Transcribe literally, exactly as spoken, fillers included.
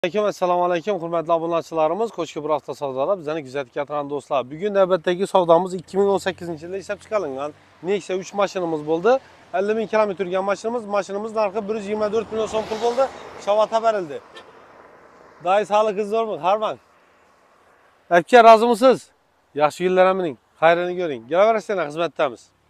Aleyküm, assalomu alaykum, hurmatli obunachilarimiz. Ko'chki bir hafta savdolar bizani kuzatib turgan do'stlar. Bugun navbatdagi savdomiz ikki ming o'n sakkizinchi yilda ishlab chiqarilgan Nexia uch mashinamiz bo'ldi. ellik ming kilometr turgan mashinamiz, mashinamiz narxi bir yuz yigirma to'rt million so'm pul bo'ldi. Shavata berildi. Day sog'ligingiz zo'rmi? Harman. Aka, rozimisiz? Yaxshi yillar amining. Xayrini ko'ring. Kelaverasizlar, xizmatdamiz.